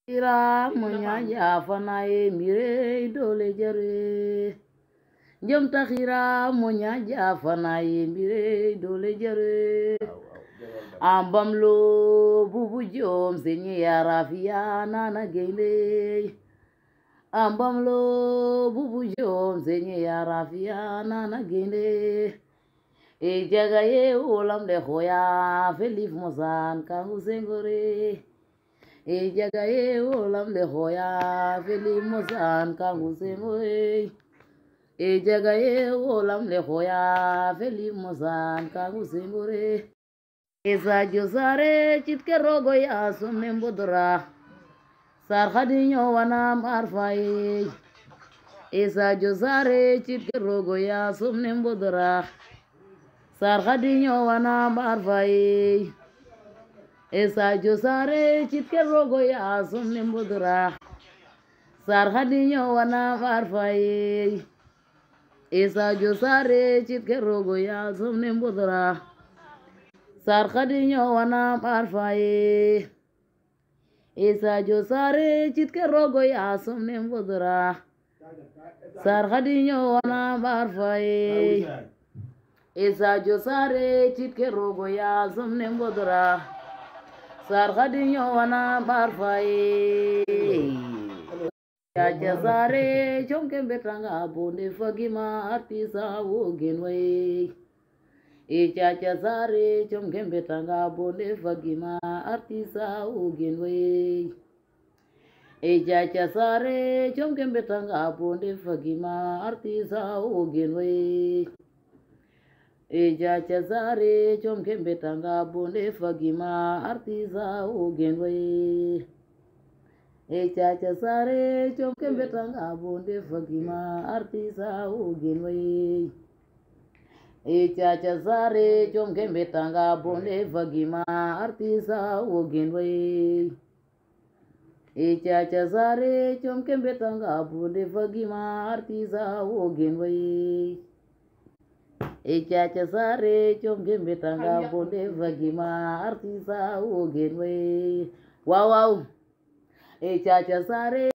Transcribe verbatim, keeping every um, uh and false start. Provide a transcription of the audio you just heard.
ira munyanya fanaye mire dole jare jom takhira munyanya fanaye mire dole jare ambam lo bubu jom senye ya rafia nana gele ambam lo bubu jom senye ya rafia nana gele e jaga ye olam de hoya felif mozan ka husengore e jaga ye olam de hoya felif mozan ka husengore e jaga ye olam de hoya felif mozan ka husengore esa josare chitke rogo ya somne mbodora sar khadinyo wana marfai esa josare chitke rogo ya somne mbodora sar khadinyo wana marfai esa josare chitke rogo ya somne mbodora sar khadinyo wana marfai esa josare chitke rogo ya somne mbodora sar khadinyo wana marfai esa josare chitke rogo ya somne mbodora sar khadinyo wana marfai esa josare chitke rogo ya somne mbodora sar khadinyo wana marfai ya jazare chonke betanga bonde fagima artisa wogenway e chacha zare chom gembe tanga bonde fagima artisa ugenwe e chacha zare chom gembe tanga bonde fagima artisa ugenwe e chacha zare chom gembe tanga bonde fagima artisa ugenwe e chacha zare chom gembe tanga bonde fagima artisa ugenwe e chacha zare chom gembe tanga bonde fagima artisa ugenwe e chacha zare chom gembe tanga bonde fagima artisa ugenwe e chacha zare chom gembe tanga bonde fagima artisa ugenwe wow wow e chacha zare